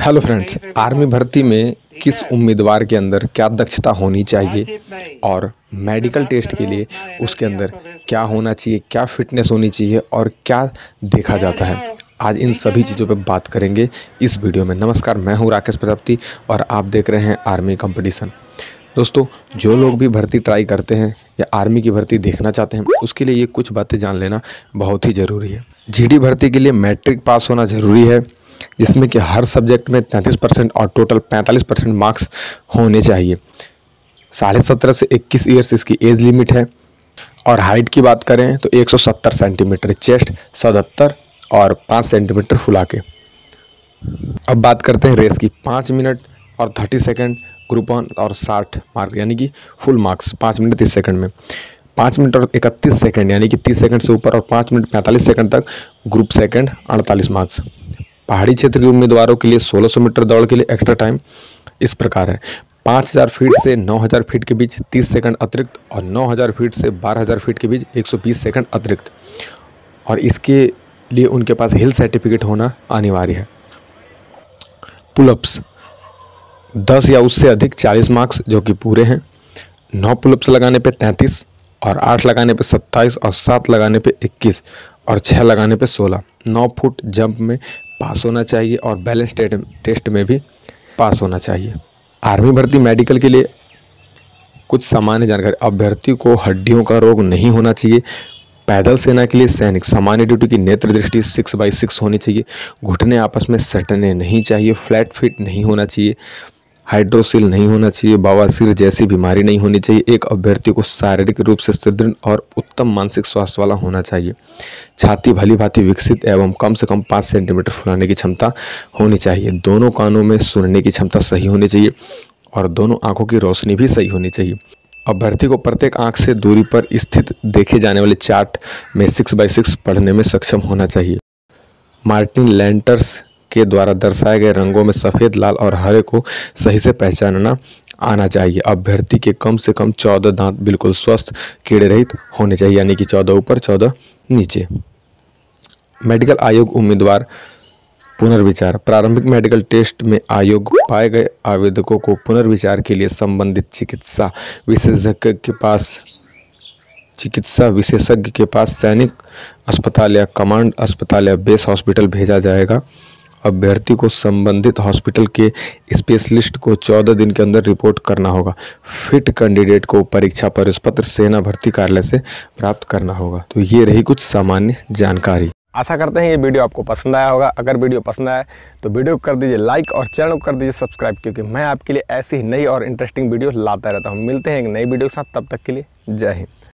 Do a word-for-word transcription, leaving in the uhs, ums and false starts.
Hello friends, army भर्ती में किस उम्मीदवार के अंदर क्या दक्षता होनी चाहिए और मेडिकल टेस्ट के लिए उसके अंदर क्या होना चाहिए, क्या फिटनेस होनी चाहिए और क्या देखा जाता है, आज इन सभी चीज़ों पे बात करेंगे इस वीडियो में। नमस्कार, मैं हूं राकेश प्रजापति और आप देख रहे हैं आर्मी कंपटीशन। दोस्तों, जो लोग भी भर्ती ट्राई करते हैं या आर्मी की भर्ती देखना चाहते हैं, उसके लिए ये कुछ बातें जान लेना बहुत ही ज़रूरी है। जीडी भर्ती के लिए मैट्रिक पास होना ज़रूरी है, जिसमें कि हर सब्जेक्ट में तैंतीस परसेंट और टोटल पैंतालीस परसेंट मार्क्स होने चाहिए। साढ़े सत्रह से इक्कीस ईयर्स इसकी एज लिमिट है। और हाइट की बात करें तो एक सौ सत्तर सेंटीमीटर, चेस्ट सतहत्तर और पाँच सेंटीमीटर फुला के। अब बात करते हैं रेस की। पाँच मिनट और तीस सेकंड ग्रुप वन और साठ मार्क यानी कि फुल मार्क्स पाँच मिनट तीस सेकंड में। पाँच मिनट और इकतीस सेकंड यानी कि तीस सेकंड से ऊपर और पाँच मिनट पैंतालीस सेकंड तक ग्रुप सेकंड अड़तालीस मार्क्स। पहाड़ी क्षेत्र के उम्मीदवारों के लिए सोलह सौ मीटर दौड़ के लिए एक्स्ट्रा टाइम इस प्रकार है। पाँच हज़ार फीट से नौ हज़ार फीट के बीच तीस सेकंड अतिरिक्त और नौ हज़ार फीट से बारह हज़ार फीट के बीच एक सौ बीस सेकंड अतिरिक्त। और इसके लिए उनके पास हिल सर्टिफिकेट होना अनिवार्य है। पुलअप्स दस या उससे अधिक चालीस मार्क्स जो कि पूरे हैं। नौ पुलअप्स लगाने पे तैंतीस और आठ लगाने पे सत्ताईस और सात लगाने पे इक्कीस और छः लगाने पे सोलह। नौ फुट जंप में पास होना चाहिए और बैलेंस टेस्ट में भी पास होना चाहिए। आर्मी भर्ती मेडिकल के लिए कुछ सामान्य जानकारी। अभ्यर्थी को हड्डियों का रोग नहीं होना चाहिए। पैदल सेना के लिए सैनिक सामान्य ड्यूटी की नेत्र दृष्टि सिक्स बाई सिक्स होनी चाहिए। घुटने आपस में सटने नहीं चाहिए। फ्लैट फिट नहीं होना चाहिए। हाइड्रोसिल नहीं होना चाहिए। बवासीर जैसी बीमारी नहीं होनी चाहिए। एक अभ्यर्थी को शारीरिक रूप से सुदृढ़ और उत्तम मानसिक स्वास्थ्य वाला होना चाहिए। छाती भली भांति विकसित एवं कम से कम पाँच सेंटीमीटर फुलाने की क्षमता होनी चाहिए। दोनों कानों में सुनने की क्षमता सही होनी चाहिए और दोनों आंखों की रोशनी भी सही होनी चाहिए। अभ्यर्थी को प्रत्येक आंख से दूरी पर स्थित देखे जाने वाले चार्ट में सिक्स बाई सिक्स पढ़ने में सक्षम होना चाहिए। मार्टिन लैंटर्स के द्वारा दर्शाए गए रंगों में सफ़ेद, लाल और हरे को सही से पहचानना आना चाहिए। अभ्यर्थी के कम से कम चौदह दांत बिल्कुल स्वस्थ कीड़े रहित होने चाहिए, यानी कि चौदह ऊपर चौदह नीचे। मेडिकल आयोग उम्मीदवार पुनर्विचार। प्रारंभिक मेडिकल टेस्ट में आयोग पाए गए आवेदकों को पुनर्विचार के लिए संबंधित चिकित्सा विशेषज्ञ के पास चिकित्सा विशेषज्ञ के पास सैनिक अस्पताल या कमांड अस्पताल या बेस हॉस्पिटल भेजा जाएगा। अभ्यर्थी को संबंधित हॉस्पिटल के स्पेशलिस्ट को चौदह दिन के अंदर रिपोर्ट करना होगा। फिट कैंडिडेट को परीक्षा प्रवेश पत्र सेना भर्ती कार्यालय से प्राप्त करना होगा। तो ये रही कुछ सामान्य जानकारी। आशा करते हैं ये वीडियो आपको पसंद आया होगा। अगर वीडियो पसंद आया तो वीडियो को कर दीजिए लाइक और चैनल को कर दीजिए सब्सक्राइब, क्योंकि मैं आपके लिए ऐसी ही नई और इंटरेस्टिंग वीडियो लाता रहता हूँ। मिलते हैं एक नई वीडियो के साथ, तब तक के लिए जय हिंद।